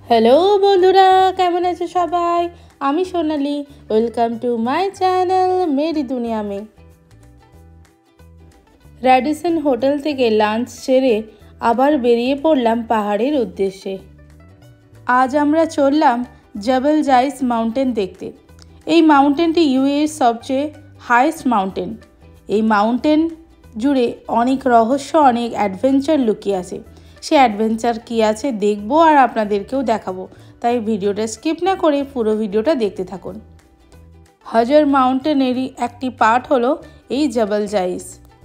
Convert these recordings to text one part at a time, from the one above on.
Hello বন্ধুরা, কেমন আছে সবাই? আমি Sonali. Welcome to my channel মেরি দুনিয়া মে। র্যাডিসন হোটেল থেকে লাঞ্চ সেরে আবার বেরিয়ে পড়লাম পাহাড়ের উদ্দেশ্যে। আজ আমরা চললাম জবল জাইস মাউন্টেন দেখতে। এই মাউন্টেনটি ইউএর সবচেয়ে হাইয়েস্ট মাউন্টেন। এই মাউন্টেন জুড়ে অনেক রহস্য, অনেক অ্যাডভেঞ্চার লুকিয়ে আছে। সে অ্যাডভেঞ্চার কী আছে দেখবো আর আপনাদেরকেও দেখাবো, তাই ভিডিওটা স্কিপ না করে পুরো ভিডিওটা দেখতে থাকুন। হাজার মাউন্টেনেরই একটি পার্ট হলো এই Jebel Jais.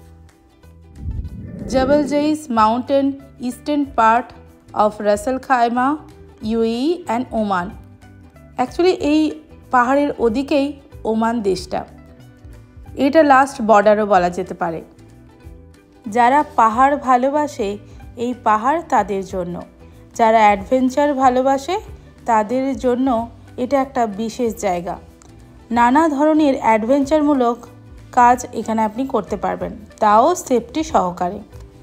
Jebel Jais mountain eastern part of Ras al Khaimah, UAE and Oman. Actually এই পাহাড়ের ওদিকেই ওমান দেশটা। এটা লাস্ট বর্ডারও বলা যেতে পারে। যারা পাহাড় ভালোবাসে এই পাহাড় তাদের জন্য, যারা অ্যাডভেঞ্চার ভালোবাসে তাদের জন্য এটা একটা বিশেষ জায়গা। নানা ধরনের অ্যাডভেঞ্চারমূলক কাজ এখানে আপনি করতে পারবেন, তাও সেফটি সহকারে।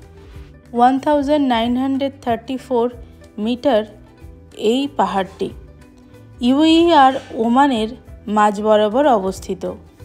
1934 মিটার এই পাহাড়টি ইউএই আর ওমানের মাঝ বরাবর অবস্থিত।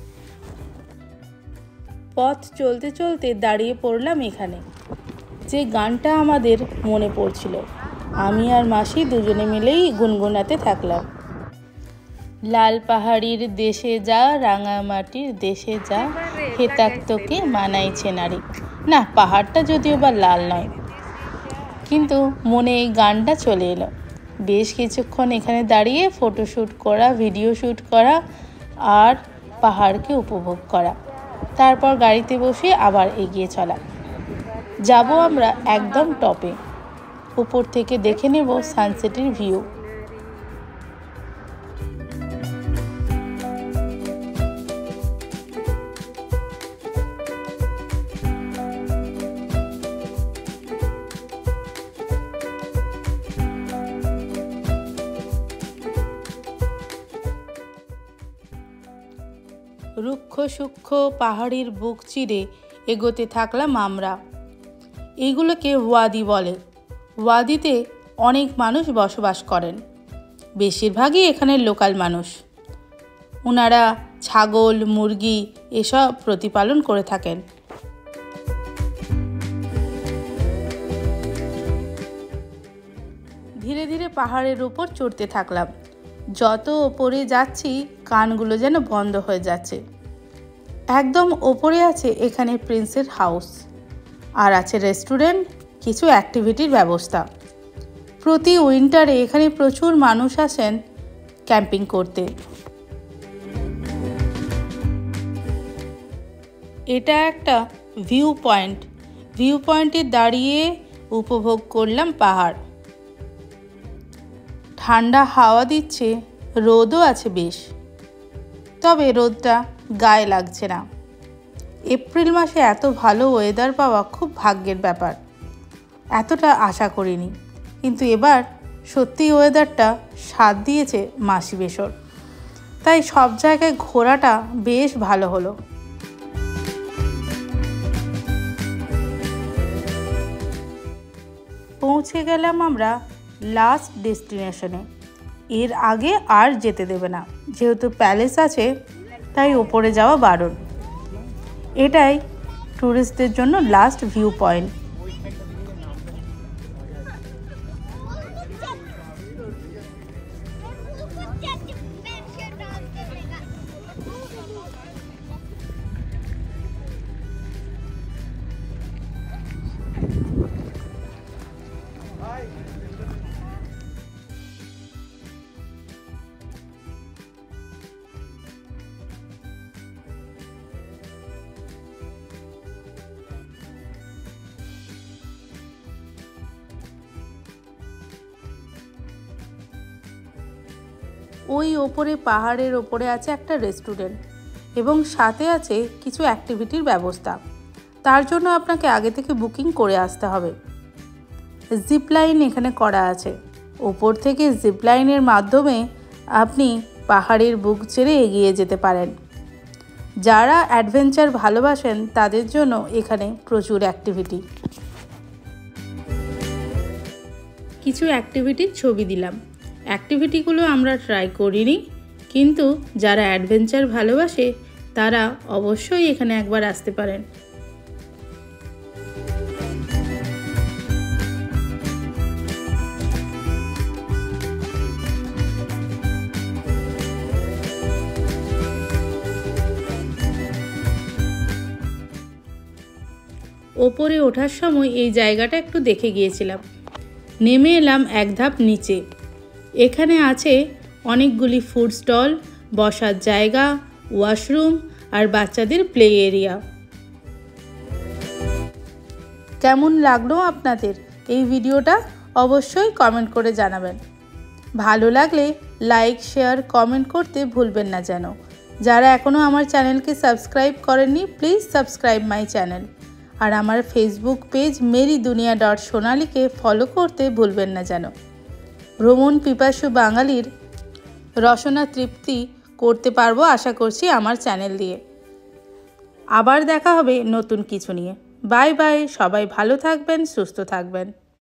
পথ চলতে চলতে দাঁড়িয়ে পড়লাম এখানে। যে গানটা আমাদের মনে পড়ছিল, আমি আর মাসি দুজনে মিলেই গুনগুনাতে থাকলাম। লাল পাহাড়ির দেশে যা, রাঙা মাটির দেশে যা, হেতাক তোকে মানাইছে নারী। না, পাহাড়টা যদিও বা লাল নয়, কিন্তু মনে এই গানটা চলে এলো। বেশ কিছুক্ষণ এখানে দাঁড়িয়ে ফটোশ্যুট করা, ভিডিও শ্যুট করা আর পাহাড়কে উপভোগ করা। তারপর গাড়িতে বসে আবার এগিয়ে চলা। যাব আমরা একদম টপে। উপর থেকে দেখে নেব সানসেটের ভিউ। রুক্ষ সূক্ষ্ম পাহাড়ির বুক চিরে এগোতে থাকলাম আমরা। এইগুলোকে ওয়াদি বলে। ওয়াদিতে অনেক মানুষ বসবাস করেন, বেশিরভাগই এখানের লোকাল মানুষ। ওনারা ছাগল, মুরগি এসব প্রতিপালন করে থাকেন। ধীরে ধীরে পাহাড়ের উপর চড়তে থাকলাম। যত ওপরে যাচ্ছি কানগুলো যেন বন্ধ হয়ে যাচ্ছে। একদম ওপরে আছে এখানে প্রিন্সের হাউস, আর আছে রেস্টুরেন্ট, কিছু অ্যাক্টিভিটির ব্যবস্থা। প্রতি উইন্টারে এখানে প্রচুর মানুষ আসেন ক্যাম্পিং করতে। এটা একটা ভিউ পয়েন্ট। ভিউ পয়েন্টে দাঁড়িয়ে উপভোগ করলাম পাহাড়। ঠান্ডা হাওয়া দিচ্ছে, রোদও আছে বেশ, তবে রোদটা গায়ে লাগছে না। এপ্রিল মাসে এত ভালো ওয়েদার পাওয়া খুব ভাগ্যের ব্যাপার। এতটা আশা করিনি, কিন্তু এবার সত্যি ওয়েদারটা সাথ দিয়েছে মাসি বেশর। তাই সব জায়গায় ঘোরাটা বেশ ভালো হলো। পৌঁছে গেলাম আমরা লাস্ট ডেস্টিনেশনে। এর আগে আর যেতে দেবে না, যেহেতু প্যালেস আছে তাই ওপরে যাওয়া বারণ। এটাই ট্যুরিস্টদের জন্য লাস্ট ভিউ পয়েন্ট। ওই ওপরে পাহাড়ের ওপরে আছে একটা রেস্টুরেন্ট এবং সাথে আছে কিছু অ্যাক্টিভিটির ব্যবস্থা। তার জন্য আপনাকে আগে থেকে বুকিং করে আসতে হবে। জিপলাইন এখানে করা আছে। ওপর থেকে জিপলাইনের মাধ্যমে আপনি পাহাড়ের বুক ছেড়ে এগিয়ে যেতে পারেন। যারা অ্যাডভেঞ্চার ভালোবাসেন তাদের জন্য এখানে প্রচুর অ্যাক্টিভিটি। কিছু অ্যাক্টিভিটির ছবি দিলাম। অ্যাক্টিভিটিগুলো আমরা ট্রাই করিনি, কিন্তু যারা অ্যাডভেঞ্চার ভালোবাসে তারা অবশ্যই এখানে একবার আসতে পারেন। ওপরে ওঠার সময় এই জায়গাটা একটু দেখে গিয়েছিলাম। নেমে এলাম এক ধাপ নিচে। এখানে আছে অনেকগুলি ফুড স্টল, বসার জায়গা, ওয়াশরুম আর বাচ্চাদের প্লে এরিয়া। কেমন লাগলো আপনাদের এই ভিডিওটা অবশ্যই কমেন্ট করে জানাবেন। ভালো লাগলে লাইক, শেয়ার, কমেন্ট করতে ভুলবেন না যেন। যারা এখনও আমার চ্যানেলকে সাবস্ক্রাইব করেননি, প্লিজ সাবস্ক্রাইব মাই চ্যানেল। আর আমার ফেসবুক পেজ মেরিদুনিয়া.সোনালীকে ফলো করতে ভুলবেন না যেন। ভ্রমণ পিপাসু বাঙালির রসনা তৃপ্তি করতে পারবো আশা করছি আমার চ্যানেল দিয়ে। আবার দেখা হবে নতুন কিছু নিয়ে। বাই বাই, সবাই ভালো থাকবেন, সুস্থ থাকবেন।